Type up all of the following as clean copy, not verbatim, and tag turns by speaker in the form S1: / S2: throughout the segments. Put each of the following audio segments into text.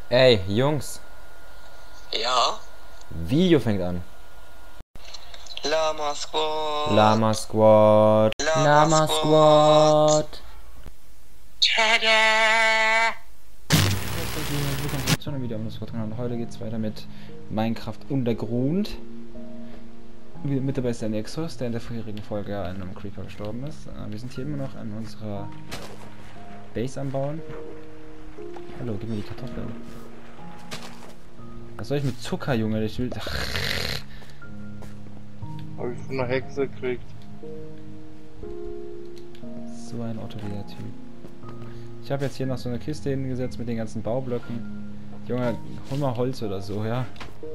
S1: Ey, Jungs,
S2: Ja,
S1: Video fängt an.
S2: Lama Squad.
S1: Lama Squad.
S2: Lama
S1: Lama
S2: Squad.
S1: Squad.
S2: Tada!
S1: Willkommen zurück zu einem Video auf dem Squad-Kanal. Und heute geht es weiter mit Minecraft Untergrund. Mit dabei ist der Nexus, der in der vorherigen Folge an einem Creeper gestorben ist. Wir sind hier immer noch an unserer Base am Bauen. Hallo, gib mir die Kartoffeln. Was soll ich mit Zucker, Junge? Ich will...
S3: Hab ich von einer Hexe gekriegt.
S1: So ein Otto, dieser Typ. Ich habe jetzt hier noch so eine Kiste hingesetzt mit den ganzen Baublöcken. Junge, hol mal Holz oder so, ja?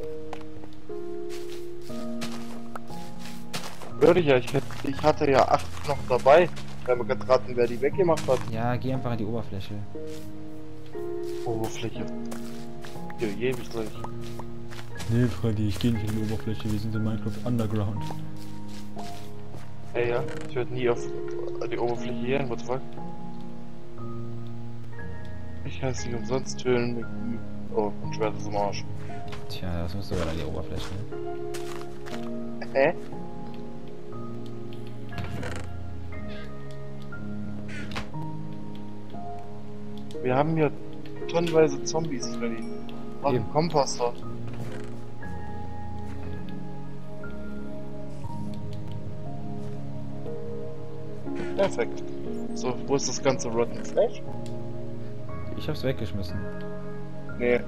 S3: Würde ich ja, ich hatte ja 8 noch dabei. Wir haben gerade raten, wer die weggemacht hat.
S1: Ja, geh einfach an die Oberfläche.
S3: Oberfläche. Ja, ewig gleich.
S1: Nee, Freddy, ich gehe nicht in die Oberfläche, wir sind in Minecraft Underground.
S3: Ey, ja, ich werde nie auf die Oberfläche gehen, what the fuck? Ich heiße nicht umsonst tönen mit oh, ein Schwert ist im Arsch.
S1: Tja, das musst du aber an die Oberfläche.
S3: Hä? Wir haben hier tonnenweise Zombies, Freddy. Mach einen Komposter. Perfekt. So, wo ist das ganze Rotten Flesh?
S1: Ich hab's weggeschmissen.
S3: Nee.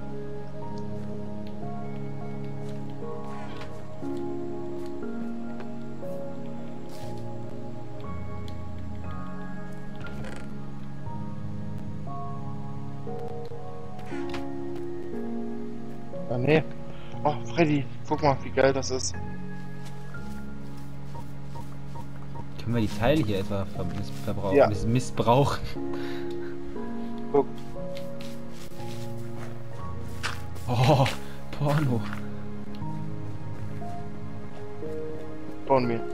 S3: Ah, nee. Oh, Freddy, guck mal, wie geil das ist.
S1: Können wir die Teile hier etwa verbrauchen?
S3: Ja.
S1: Missbrauchen?
S3: Guck.
S1: Oh, Porno.
S3: Bauen wir.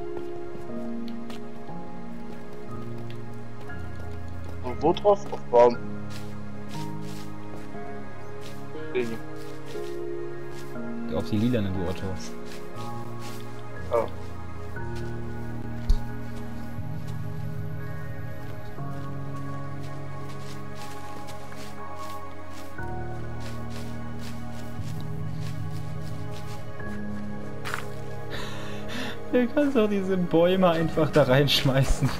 S3: So, wo drauf? Auf Baum. Den hier.
S1: Auf die lilanen, du Otto.
S3: Oh.
S1: Du kannst doch diese Bäume einfach da reinschmeißen.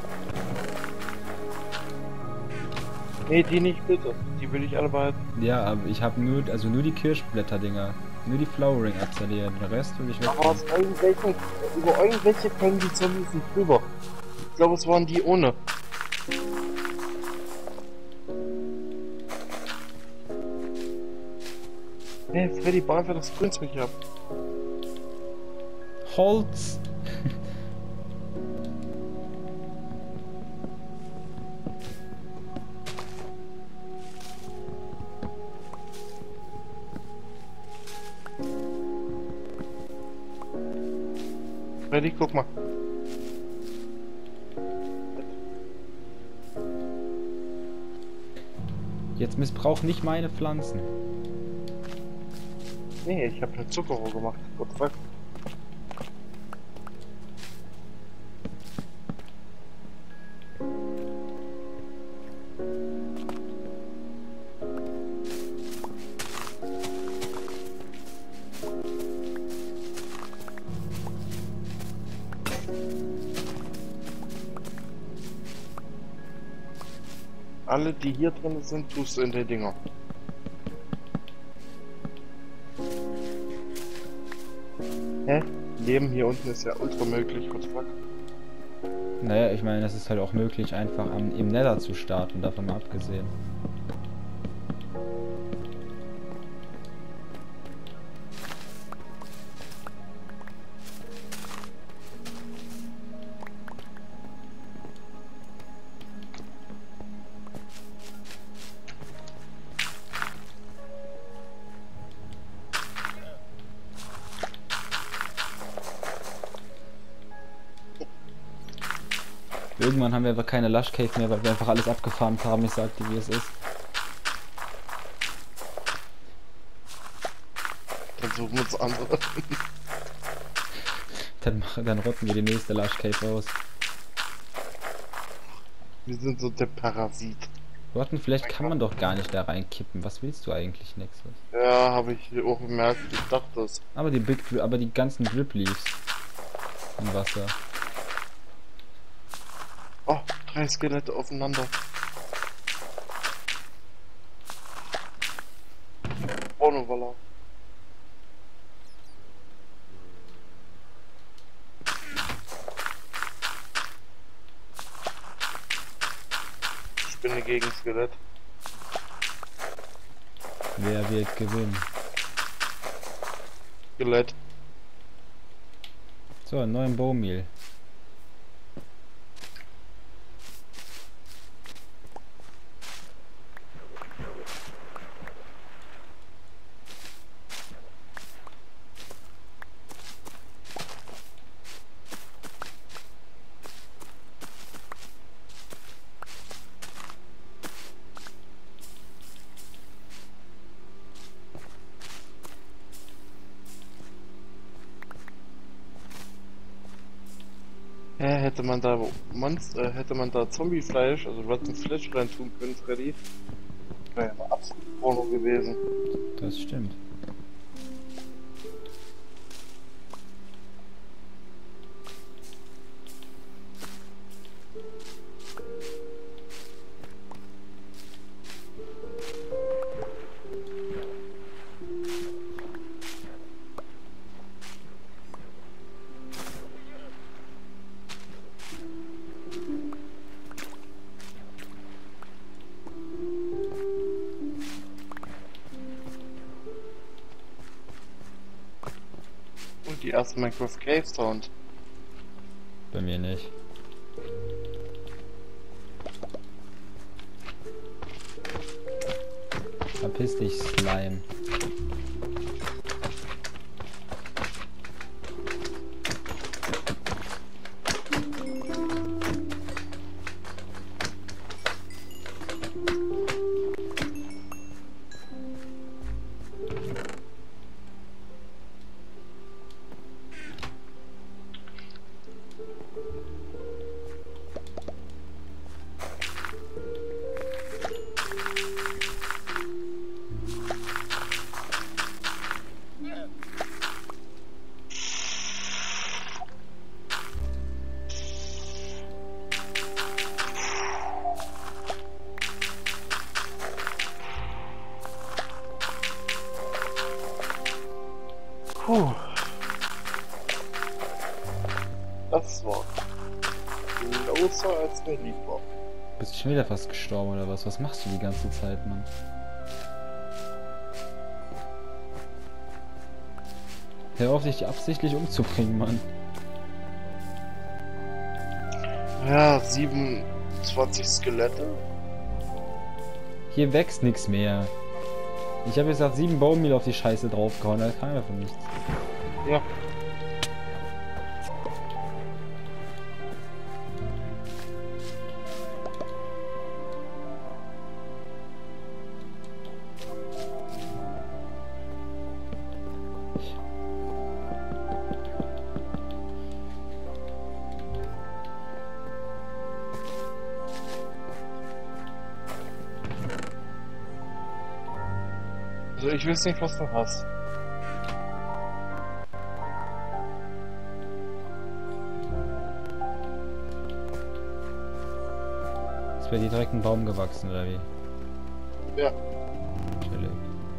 S3: Nee, die nicht bitte. Die will ich alle behalten.
S1: Ja, aber ich habe nur die Kirschblätter-Dinger. Nur die Flowering-Achse, den Rest will ich weg.
S3: Aber über irgendwelche können die Zombies nicht drüber. Ich glaube, es waren die ohne. Hey, Freddy, bau einfach das Grünzeug ab.
S1: Holz!
S3: Freddy, guck mal.
S1: Jetzt missbrauch nicht meine Pflanzen.
S3: Nee, ich habe eine Zuckerrohr gemacht. What the fuck? Alle, die hier drin sind, tust du in die Dinger. Hä? Leben hier unten ist ja ultra möglich, what the fuck?
S1: Naja, ich meine, es ist halt auch möglich, einfach im Nether zu starten, davon mal abgesehen. Irgendwann haben wir aber keine Lush Cave mehr, weil wir einfach alles abgefarmt haben. Ich sag dir, wie es ist.
S3: Dann suchen wir uns andere.
S1: Dann rotten wir die nächste Lush Cave aus.
S3: Wir sind so der Parasit.
S1: Rotten, vielleicht kann man doch gar nicht da reinkippen. Was willst du eigentlich, Nexus?
S3: Ja, habe ich auch gemerkt. Ich dachte es.
S1: Aber die ganzen Drip Leaves im Wasser.
S3: Oh, 3 Skelette aufeinander. Oh, no, voilà. Spinne gegen Skelett.
S1: Wer wird gewinnen?
S3: Skelett.
S1: So, einen neuen Bowmeal.
S3: Hätte man da hätte man da Zombiefleisch, also Rotten Flesh rein tun können, Freddy. Wäre ja mal absolut Porno gewesen.
S1: Das stimmt.
S3: Und die erste Minecraft Cave Sound.
S1: Bei mir nicht. Verpiss dich, Slime.
S3: Puh. Das war closer als mir lieb war.
S1: Bist du schon wieder fast gestorben oder was? Was machst du die ganze Zeit, Mann? Hör auf, dich absichtlich umzubringen, Mann.
S3: Ja, 27 Skelette.
S1: Hier wächst nichts mehr. Ich habe gesagt 7 Bowmeal auf die Scheiße draufgehauen, da kam davon nichts.
S3: Ja. Also ich weiß nicht, was du hast.
S1: Ist bei dir direkt ein Baum gewachsen, oder wie?
S3: Ja.
S1: Chillig.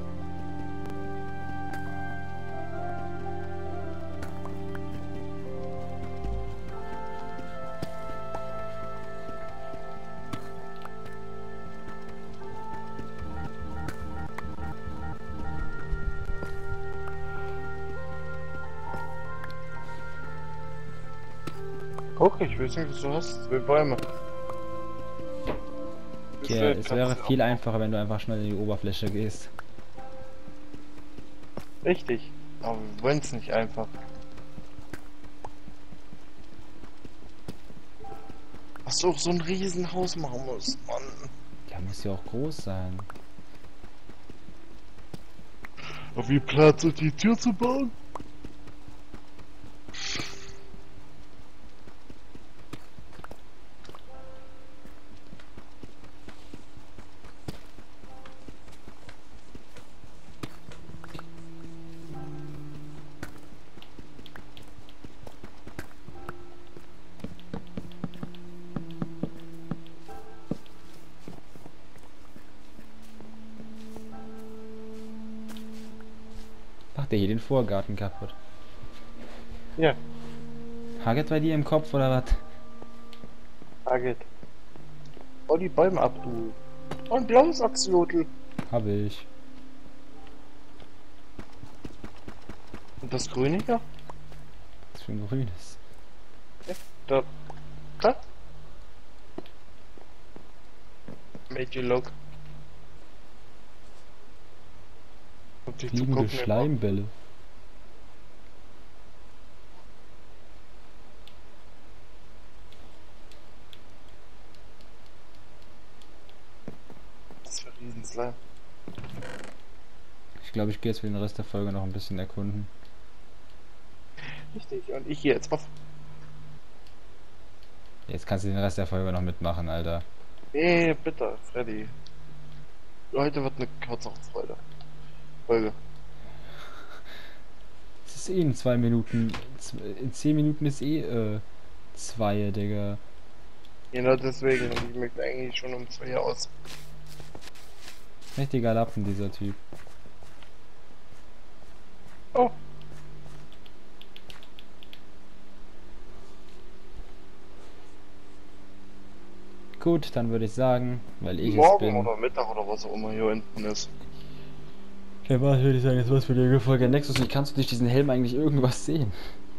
S3: Guck, ich weiß nicht, was du hast. 2 Bäume.
S1: Ja, es wäre viel einfacher, wenn du einfach schnell in die Oberfläche gehst.
S3: Richtig. Aber wir wollen es nicht einfach. Hast du auch so ein Riesenhaus machen musst, Mann.
S1: Ja, muss ja auch groß sein.
S3: Auf wie Platz, um die Tür zu bauen?
S1: Macht der hier den Vorgarten kaputt?
S3: Ja,
S1: Hagelt bei dir im Kopf oder was?
S3: Target. Bau die Bäume ab, du. Und blaues Axolotl.
S1: Habe ich.
S3: Und das Grüne hier?
S1: Was für ein grünes.
S3: Da. Da. Major Lock. Und die
S1: Fliegende
S3: zugucken immer.
S1: Schleimbälle.
S3: Das war Riesenslime.
S1: Ich glaube, ich gehe jetzt für den Rest der Folge noch ein bisschen erkunden.
S3: Richtig, und ich hier jetzt auf.
S1: Jetzt kannst du den Rest der Folge noch mitmachen, Alter.
S3: Bitte, Freddy. Heute wird eine kürzere Folge.
S1: Es ist eh in 2 Minuten. In 10 Minuten ist eh 2, Digga.
S3: Genau deswegen, ich möchte eigentlich schon um 2 Uhr aus.
S1: Richtiger Lappen, dieser Typ.
S3: Oh,
S1: Gut, dann würde ich sagen, weil ich es
S3: morgen
S1: bin.
S3: oder Mittag oder was auch immer hier hinten ist.
S1: Ja, was würde ich sagen, jetzt was für die Folge Nexus. Wie kannst du durch diesen Helm eigentlich irgendwas sehen?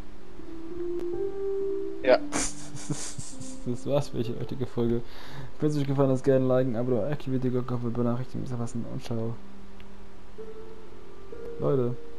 S3: Ja.
S1: Das war's für die heutige Folge. Wenn es euch gefallen hat, gerne liken, Abo, aktiviert die Glocke für Benachrichtigungen, und ciao. Leute.